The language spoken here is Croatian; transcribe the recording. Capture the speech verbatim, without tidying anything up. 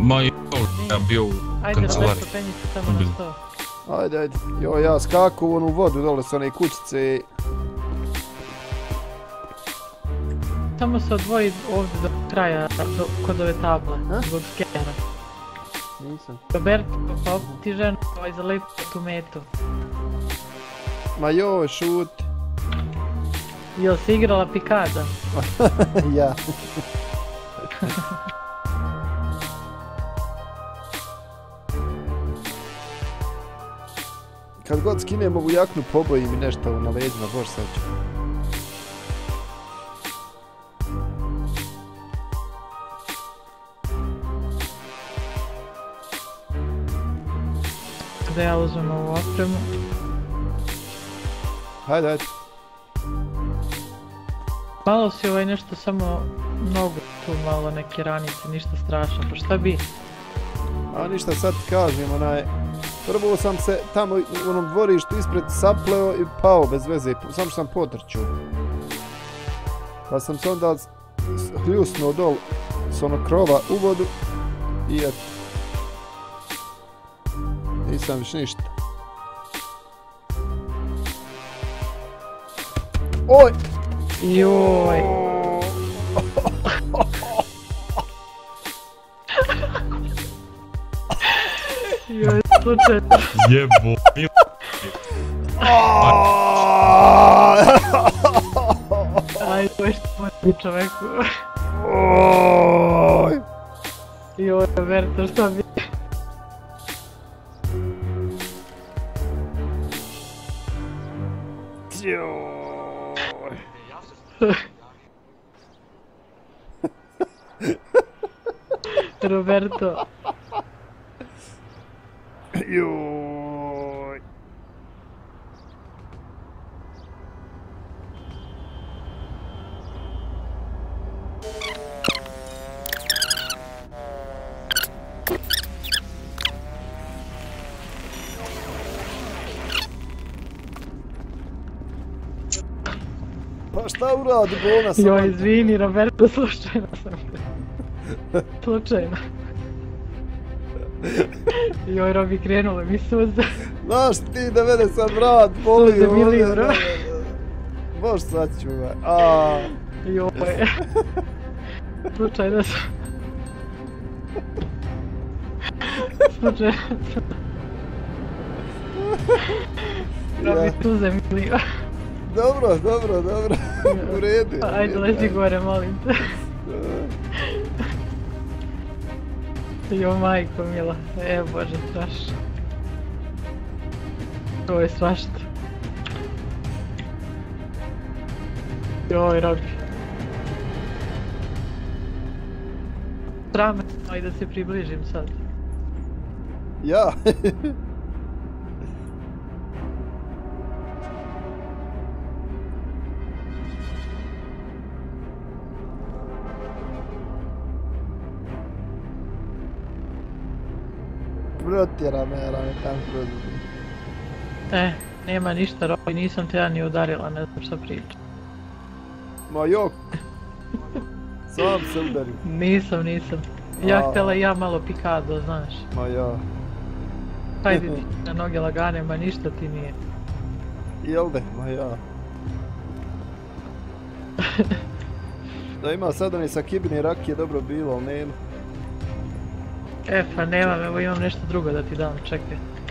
Ma je ja bio u kancelariji. Ajde, Roberto, penji se tamo na sto. Ajde, ajde. Jo, ja skaku u onu vodu dole s one kućice. Samo se odvoji ovdje do kraja, do, kod ove table, zbog skena. Nisam. Roberto, pa ti žena ovaj zalepi tu metu. Ma joj, šuti. Jel si igrala pikada? Ja. Kad god skinem ovu jaknu, pobojim mi nešto na leđima, bož sad ću. Da ja uzmem ovu opremu. Hajde, hajde. Malo si ovaj nešto samo nogu tu, malo neke ranice, ništa strašno, pa šta bi? A ništa, sad ti kažem, onaj... Prvo sam se tamo u onom dvorištu ispred sapleo i pao bez veze, samo što sam potrčao. Pa sam se onda hljusnuo dol s onog krova u vodu i eto. Nisam više ništa. Oj! Joj! Joj, slučajno. Jebo, mil... Aj, to je što moj čoveku. Oj! Joj, Roberto, šta bi? Joj! Roberto. Joj! Pa šta uradi bolna sam? Joj, izvini, Roberto, slučajno sam te. Slučajno. Joj, Robi, krenule mi suze. Znaš ti da mene sad vrat boli Suze ovdje. milijura. Bož sad ću me. Aaaa. Joj. Slučajno sam. Slučajno sam. Robi, suze milijura. Dobro, dobro, dobro. U redu. Ajde, leži gore, molim te. Jo, majko mila, e bože, strašno. Ovo je svašta. Joj, Robi. Sram me, ajde da se približim sad. Ja. Protjera me, rame, tam kroz. E, nema ništa, Robi, nisam te ja ni udarila, ne znam šta pričam. Ma jok. Sam se udario. Nisam, nisam. Ja htjela i ja malo pikado, znaš. Ma ja. Hajde ti na noge lagane, ma ništa ti nije. Jel de, ma ja. Da ima sad oni sa kibine rakije dobro bilo, ali nema. E, pa nemam, evo imam nešto drugo da ti dam, čekaj.